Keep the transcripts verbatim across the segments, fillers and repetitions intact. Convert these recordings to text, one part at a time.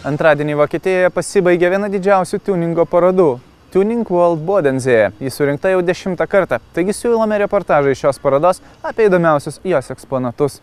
Antradienį Vokietijoje pasibaigė viena didžiausių tuningo parodų – Tuning World Bodensee. Jis surinkta jau dešimtą kartą, taigi siūlome reportažą iš šios parodos apie įdomiausius jos eksponatus.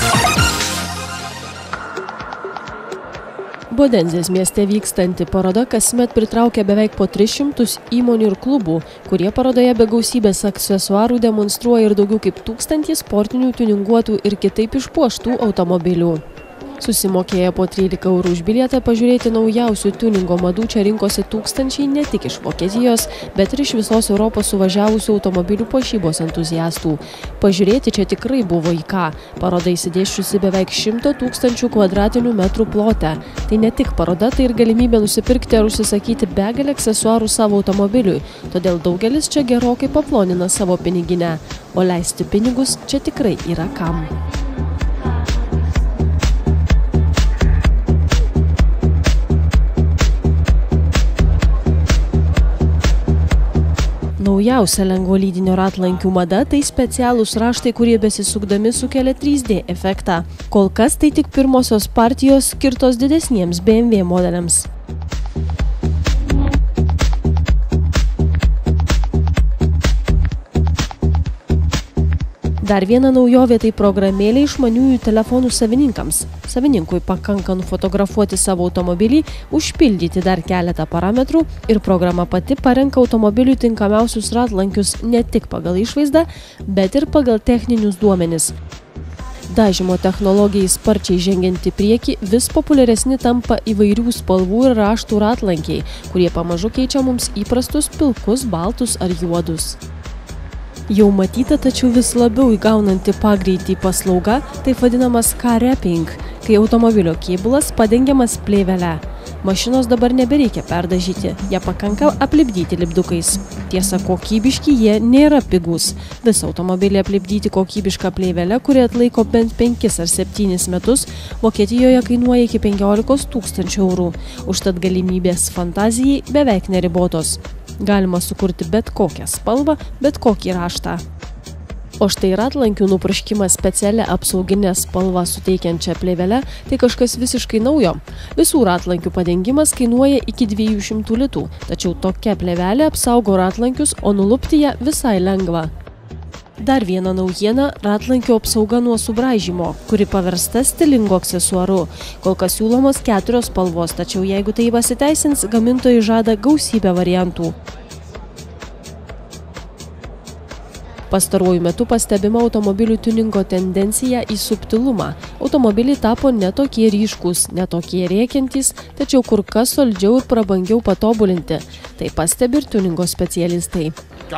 Bodensės mieste vykstanti paroda kasmet pritraukia beveik po tris šimtus įmonių ir klubų, kurie parodoje be gausybės aksesuarų demonstruoja ir daugiau kaip tūkstantį sportinių tuninguotų ir kitaip išpuoštų automobilių. Susimokėję po trylika eurų už bilietą pažiūrėti naujausių tuningo madų čia rinkosi tūkstančiai ne tik iš Vokietijos, bet ir iš visos Europos suvažiavusių automobilių puošybos entuziastų. Pažiūrėti čia tikrai buvo į ką. Paroda įsidėsčiusi beveik šimto tūkstančių kvadratinių metrų plote. Tai ne tik paroda, tai ir galimybė nusipirkti ar užsisakyti begalę aksesuarų savo automobiliui. Todėl daugelis čia gerokai paplonina savo piniginę. O leisti pinigus čia tikrai yra kam. Naujausia lengvo lydinio ratlankių mada – tai specialūs raštai, kurie besisukdami sukelia trys D efektą. Kol kas tai tik pirmosios partijos skirtos didesniems B M W modeliams. Dar viena naujovė – tai programėlė išmaniųjų telefonų savininkams. Savininkui pakanka nufotografuoti savo automobilį, užpildyti dar keletą parametrų ir programa pati parenka automobiliui tinkamiausius ratlankius ne tik pagal išvaizdą, bet ir pagal techninius duomenis. Dažymo technologijai sparčiai žengiant į priekį, vis populiaresni tampa įvairių spalvų ir raštų ratlankiai, kurie pamažu keičia mums įprastus pilkus, baltus ar juodus. Jau matyta, tačiau vis labiau įgaunanti pagreitį paslauga, taip vadinamas car wrapping, kai automobilio kėbulas padengiamas plėvele. Mašinos dabar nebereikia perdažyti, ją pakanka aplipdyti lipdukais. Tiesa, kokybiški jie nėra pigus. Visą automobilį aplipdyti kokybišką plėvelę, kuri atlaiko bent penkis ar septynis metus, Vokietijoje kainuoja iki penkiolikos tūkstančių eurų. Užtat galimybės fantazijai beveik neribotos. Galima sukurti bet kokią spalvą, bet kokį raštą. O štai ratlankių nupurškimas specialią apsauginę spalvą suteikiančią plėvelę – tai kažkas visiškai naujo. Visų ratlankių padengimas kainuoja iki dviejų šimtų litų, tačiau tokia plėvelė apsaugo ratlankius, o nulupti ją visai lengva. Dar viena naujiena – ratlankio apsauga nuo subraižymo, kuri paversta stilingu aksesuaru. Kol kas siūlomos keturios spalvos, tačiau jeigu tai pasiteisins, gamintojai žada gausybę variantų. Pastaruoju metu pastebima automobilių tuningo tendencija į subtilumą. Automobiliai tapo ne tokie ryškūs, ne tokie rėkiantys, tačiau kur kas solidžiau ir prabangiau patobulinti. Tai pastebi ir tuningo specialistai.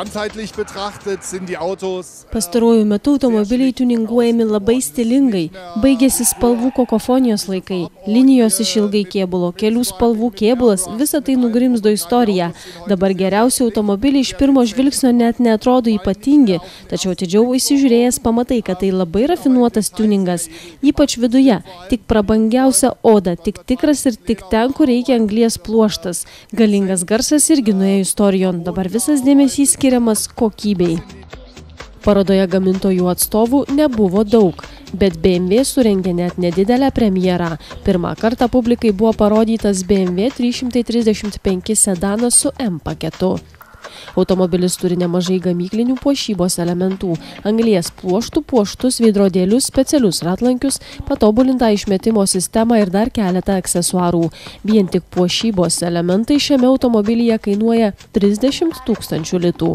Pastaruoju metu automobiliai tuninguojami labai stilingai. Baigėsi spalvų kokofonijos laikai. Linijos išilgai kėbulo, kelių spalvų kėbulas, visa tai nugrimzdo istoriją. Dabar geriausi automobiliai iš pirmo žvilgsnio net neatrodo ypatingi, tačiau atidžiau įsižiūrėjęs pamatai, kad tai labai rafinuotas tuningas. Ypač viduje. Tik prabangiausia oda, tik tikras ir tik ten, kur reikia anglies pluoštas. Galingas garsas irgi nuėjo istorijon. Dabar visas dėmesys skiriamas kokybei. Parodoje gamintojų atstovų nebuvo daug, bet B M W surengė net nedidelę premjerą. Pirmą kartą publikai buvo parodytas B M W trys šimtai trisdešimt penki sedanas su M paketu. Automobilis turi nemažai gamyklinių puošybos elementų – anglies pluoštų, puoštus veidrodėlius, specialius ratlankius, patobulintą išmetimo sistemą ir dar keletą aksesuarų. Vien tik puošybos elementai šiame automobilyje kainuoja trisdešimt tūkstančių litų.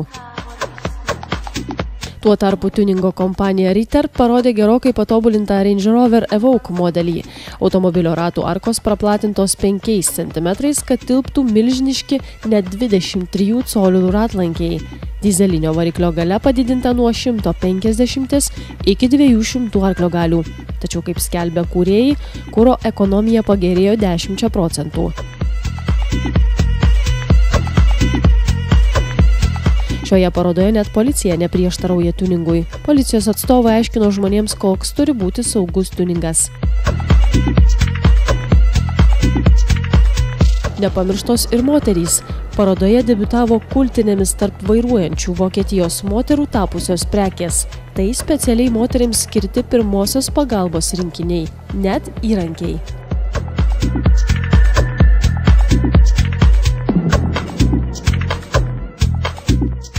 Tuo tarpu tuningo kompanija Ritter parodė gerokai patobulintą Range Rover Evoque modelį. Automobilio ratų arkos praplatintos penkiais centimetrais, kad tilptų milžiniški net dvidešimt trijų colių ratlankiai. Dizelinio variklio galia padidinta nuo šimto penkiasdešimties iki dviejų šimtų arklio galių. Tačiau, kaip skelbia kūrėjai, kuro ekonomija pagerėjo dešimčia procentų. Šioje parodoje net policija neprieštarauja tuningui. Policijos atstovai aiškino žmonėms, koks turi būti saugus tuningas. Nepamirštos ir moterys. Parodoje debiutavo kultinėmis tarp vairuojančių Vokietijos moterų tapusios prekės. Tai specialiai moterims skirti pirmosios pagalbos rinkiniai, net įrankiai.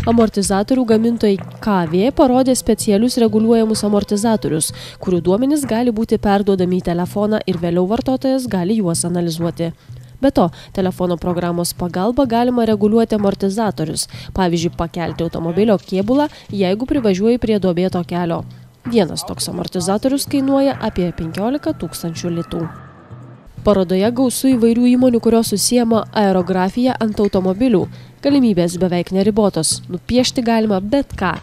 Amortizatorių gamintojai K V parodė specialius reguliuojamus amortizatorius, kurių duomenys gali būti perduodami į telefoną ir vėliau vartotojas gali juos analizuoti. Be to, telefono programos pagalba galima reguliuoti amortizatorius, pavyzdžiui, pakelti automobilio kėbulą, jeigu privažiuoji prie duobėto kelio. Vienas toks amortizatorius kainuoja apie penkiolika tūkstančių litų. Parodoje gausu įvairių įmonių, kurios užsiema aerografija ant automobilių. Galimybės beveik neribotos, nupiešti galima bet ką.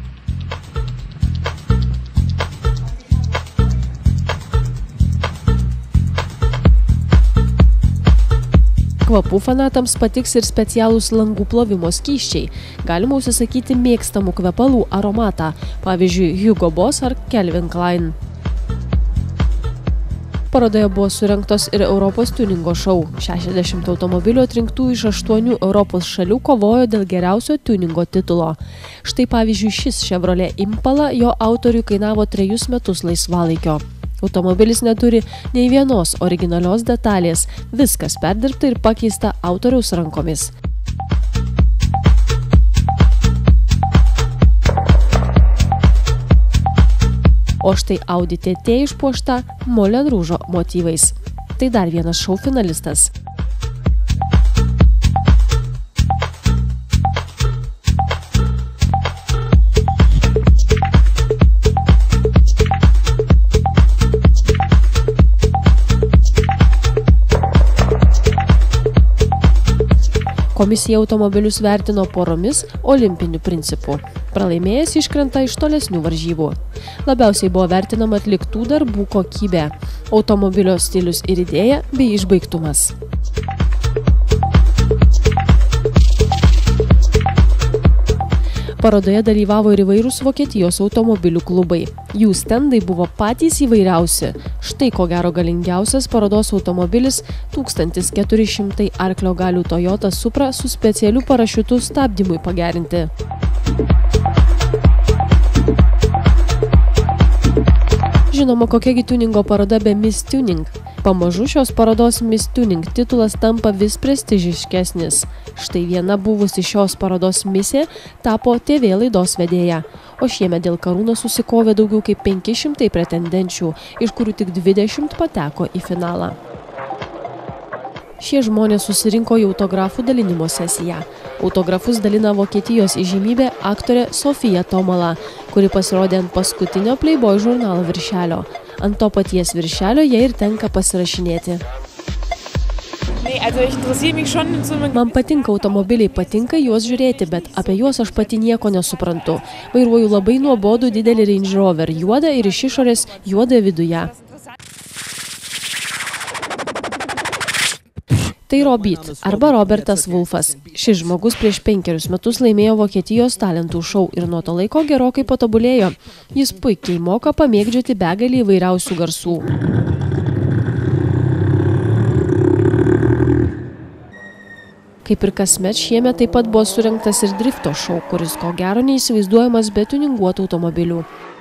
Kvapų fanatams patiks ir specialūs langų plovimo skysčiai. Galima užsisakyti mėgstamų kvepalų aromatą, pavyzdžiui, Hugo Boss ar Calvin Klein. Parodoje buvo surengtos ir Europos tuningo šou. šešiasdešimt automobilių atrinktų iš aštuonių Europos šalių kovojo dėl geriausio tuningo titulo. Štai pavyzdžiui, šis Chevrolet Impala jo autoriui kainavo trejus metus laisvalaikio. Automobilis neturi nei vienos originalios detalės, viskas perdirbta ir pakeista autoriaus rankomis. O štai Audi T T išpuošta Moulin Rouge motyvais. Tai dar vienas šou finalistas. Komisija automobilius vertino poromis olimpinių principų. Pralaimėjęs iškrenta iš tolesnių varžybų. Labiausiai buvo vertinama atliktų darbų kokybė, automobilio stilius ir idėja bei išbaigtumas. Parodoje dalyvavo ir įvairūs Vokietijos automobilių klubai. Jų stendai buvo patys įvairiausi. Štai ko gero galingiausias parodos automobilis tūkstantis keturi šimtai arklio galių Toyota Supra su specialiu parašiutu stabdymui pagerinti. Žinoma, kokiagi tuningo paroda be Miss Tuning. Pamažu šios parodos Miss Tuning titulas tampa vis prestižiškesnis. Štai viena buvusi šios parodos misė tapo T V laidos vedėja. O šiemet dėl karūnos susikovė daugiau kaip penki šimtai pretendenčių, iš kurių tik dvidešimt pateko į finalą. Šie žmonės susirinko į autografų dalinimo sesiją. Autografus dalina Vokietijos įžymybė aktorė Sofija Tomala, kuri pasirodė ant paskutinio Playboy žurnalo viršelio. Ant to paties viršelio jai ir tenka pasirašinėti. Man patinka automobiliai, patinka juos žiūrėti, bet apie juos aš pati nieko nesuprantu. Vairuoju labai nuobodų didelį Range Rover, juodą ir iš išorės juodą viduje. Tai Robit arba Robertas Wolfas. Šis žmogus prieš penkerius metus laimėjo Vokietijos talentų šou ir nuo to laiko gerokai patobulėjo. Jis puikiai moka pamėgdžioti begalį įvairiausių garsų. Kaip ir kasmet, šiemet taip pat buvo surengtas ir drifto šou, kuris ko gero neįsivaizduojamas be tuninguotų automobilių.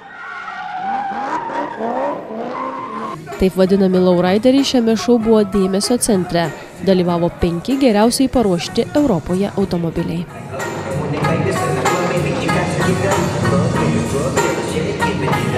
Taip vadinami lowrideriai šiame šou buvo dėmesio centre. Dalyvavo penki geriausiai paruošti Europoje automobiliai. Thank you.